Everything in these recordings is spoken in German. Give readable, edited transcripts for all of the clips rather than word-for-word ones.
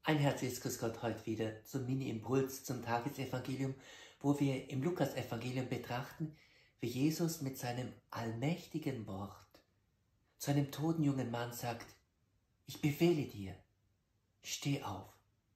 Ein herzliches Grüß Gott heute wieder zum Mini-Impuls zum Tagesevangelium, wo wir im Lukas-Evangelium betrachten, wie Jesus mit seinem allmächtigen Wort zu einem toten jungen Mann sagt: Ich befehle dir, steh auf.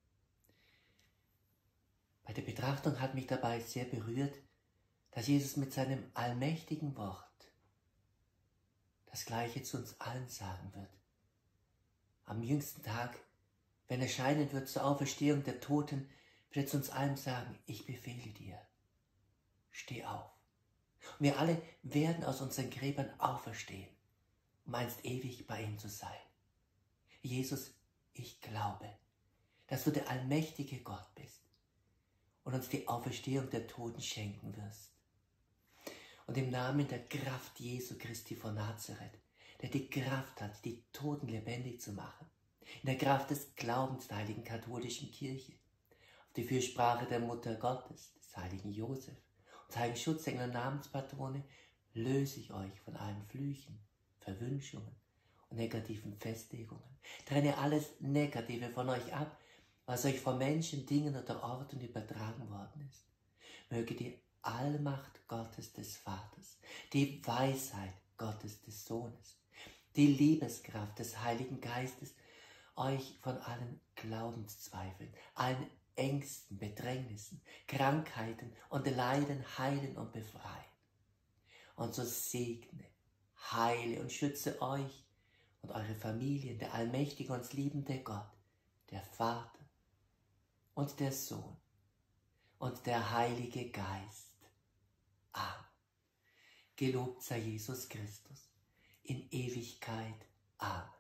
Bei der Betrachtung hat mich dabei sehr berührt, dass Jesus mit seinem allmächtigen Wort das Gleiche zu uns allen sagen wird. Am jüngsten Tag, wenn erscheinen wird zur Auferstehung der Toten, wird er zu uns allen sagen: Ich befehle dir, steh auf. Und wir alle werden aus unseren Gräbern auferstehen, um einst ewig bei ihm zu sein. Jesus, ich glaube, dass du der allmächtige Gott bist und uns die Auferstehung der Toten schenken wirst. Und im Namen der Kraft Jesu Christi von Nazareth, der die Kraft hat, die Toten lebendig zu machen, in der Kraft des Glaubens der heiligen katholischen Kirche, auf die Fürsprache der Mutter Gottes, des heiligen Josef und des heiligen Schutzengel und Namenspatrone, löse ich euch von allen Flüchen, Verwünschungen und negativen Festlegungen. Trenne alles Negative von euch ab, was euch von Menschen, Dingen oder Orten übertragen worden ist. Möge die Allmacht Gottes des Vaters, die Weisheit Gottes des Sohnes, die Liebeskraft des Heiligen Geistes euch von allen Glaubenszweifeln, allen Ängsten, Bedrängnissen, Krankheiten und Leiden heilen und befreien. Und so segne, heile und schütze euch und eure Familien, der allmächtige und liebende Gott, der Vater und der Sohn und der Heilige Geist. Amen. Gelobt sei Jesus Christus in Ewigkeit. Amen.